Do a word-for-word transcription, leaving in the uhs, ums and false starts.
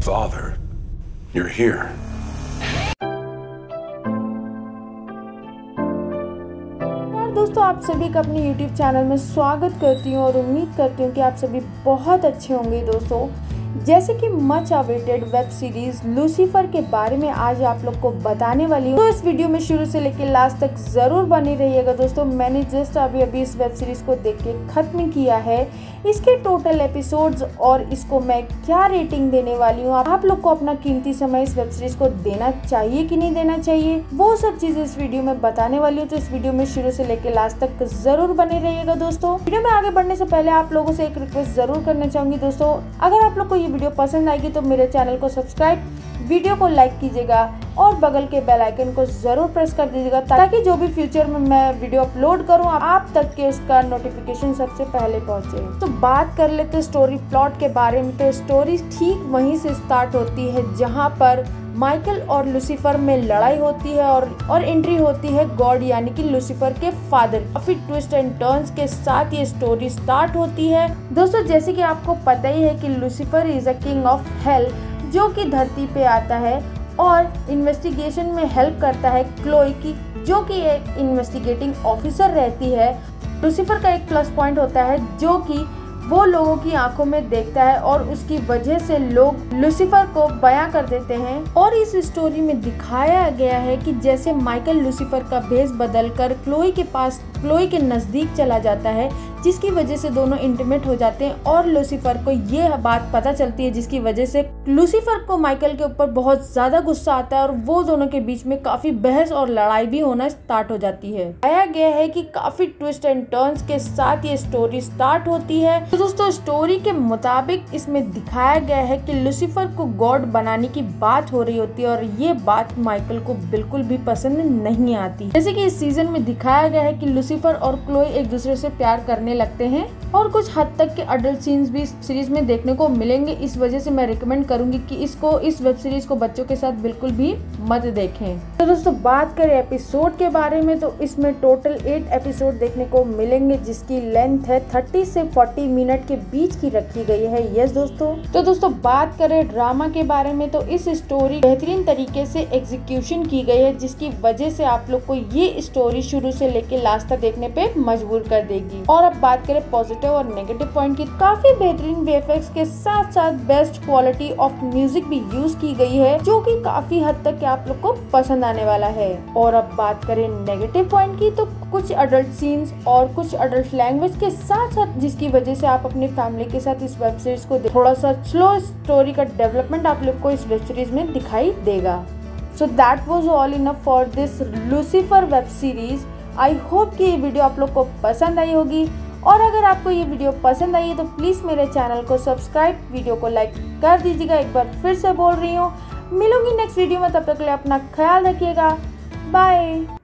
Father, you're here. दोस्तों, आप सभी का अपने यूट्यूब चैनल में स्वागत करती हूँ और उम्मीद करती हूँ कि आप सभी बहुत अच्छे होंगे। दोस्तों, जैसे कि much awaited web series Lucifer के बारे में आज आप लोग को बताने वाली हूँ, तो इस वीडियो में शुरू से लेकर लास्ट तक जरूर बनी रहिएगा। दोस्तों, मैंने जस्ट अभी अभी इस वेब सीरीज को देख के खत्म किया है। इसके टोटल एपिसोड्स और इसको मैं क्या रेटिंग देने वाली हूँ, आप लोग को अपना कीमती समय इस वेब सीरीज को देना चाहिए कि नहीं देना चाहिए, वो सब चीजें इस वीडियो में बताने वाली हूँ। तो इस वीडियो में शुरू से लेकर लास्ट तक जरूर बने रहिएगा। दोस्तों, वीडियो में आगे बढ़ने से पहले आप लोगों से एक रिक्वेस्ट जरूर करना चाहूंगी। दोस्तों, अगर आप लोग को ये वीडियो पसंद आएगी तो मेरे चैनल को सब्सक्राइब, वीडियो को लाइक कीजिएगा और बगल के बेल आइकन को जरूर प्रेस कर दीजिएगा, ताकि जो भी फ्यूचर में मैं वीडियो अपलोड करूं आप तक के उसका नोटिफिकेशन सबसे पहले पहुंचे। तो बात कर लेते स्टोरी प्लॉट के बारे में। तो स्टोरी ठीक वहीं से स्टार्ट होती है जहां पर माइकल और लूसीफर में लड़ाई होती है और और एंट्री होती है गॉड यानी कि लूसीफर के फादर। काफी ट्विस्ट एंड टर्न्स के साथ ये स्टोरी स्टार्ट होती है। दोस्तों, जैसे कि आपको पता ही है कि Lucifer is a king of hell, जो कि धरती पे आता है और इन्वेस्टिगेशन में हेल्प करता है क्लोई की, जो कि एक इन्वेस्टिगेटिंग ऑफिसर रहती है। लूसीफर का एक प्लस पॉइंट होता है जो कि वो लोगों की आंखों में देखता है और उसकी वजह से लोग लूसीफर को बयां कर देते हैं। और इस स्टोरी में दिखाया गया है कि जैसे माइकल लूसीफर का भेष बदलकर क्लोई के पास क्लोई के नजदीक चला जाता है, जिसकी वजह से दोनों इंटीमेट हो जाते हैं और लूसीफर को ये बात पता चलती है, जिसकी वजह से लूसीफर को माइकल के ऊपर बहुत ज्यादा गुस्सा आता है और वो दोनों के बीच में काफी बहस और लड़ाई भी होना स्टार्ट हो जाती है। आया गया है कि काफी ट्विस्ट एंड टर्न्स के साथ ये स्टोरी स्टार्ट होती है। तो दोस्तों, स्टोरी के मुताबिक इसमें दिखाया गया है कि लूसीफर को गॉड बनाने की बात हो रही होती है और ये बात माइकल को बिल्कुल भी पसंद नहीं आती। जैसे कि इस सीजन में दिखाया गया है कि लूसीफर और क्लोई एक दूसरे से प्यार करने लगते हैं और कुछ हद तक के अडल्ट सीन्स भी इस सीरीज में देखने को मिलेंगे। इस वजह से मैं रिकमेंड करूंगी कि इसको इस वेब सीरीज को बच्चों के साथ बिल्कुल भी मत देखें। तो दोस्तों, बात करें एपिसोड के बारे में, तो इसमें टोटल एट एपिसोड देखने को मिलेंगे, जिसकी लेंथ है तीस से चालीस मिनट के बीच की रखी गई है। यस दोस्तों। तो दोस्तों, बात करें ड्रामा के बारे में, तो इस स्टोरी बेहतरीन तरीके से एग्जीक्यूशन की गई है, जिसकी वजह से आप लोग को ये स्टोरी शुरू से लेकर लास्ट तक देखने पे मजबूर कर देगी। और अब बात करें पॉजिटिव और नेगेटिव पॉइंट की, काफी बेहतरीन वीएफएक्स के साथ साथ बेस्ट क्वालिटी ऑफ म्यूजिक भी यूज की गई है, जो कि काफी हद तक आप लोग को पसंद आने वाला है। और अब बात करें नेगेटिव पॉइंट की, तो कुछ अडल्ट सीन्स और कुछ अडल्ट लैंग्वेज के साथ साथ, जिसकी वजह से आप अपनी फैमिली के साथ इस वेब सीरीज को थोड़ा सा स्लो स्टोरी का डेवलपमेंट आप लोग को इस वेब सीरीज में दिखाई देगा। So that was all enough for this Lucifer web series. I hope कि ये वीडियो आप लोग को पसंद आई होगी, और अगर आपको ये वीडियो पसंद आई है तो प्लीज़ मेरे चैनल को सब्सक्राइब, वीडियो को लाइक कर दीजिएगा। एक बार फिर से बोल रही हूँ, मिलूंगी नेक्स्ट वीडियो में, तब तक के लिए अपना ख्याल रखिएगा। बाय।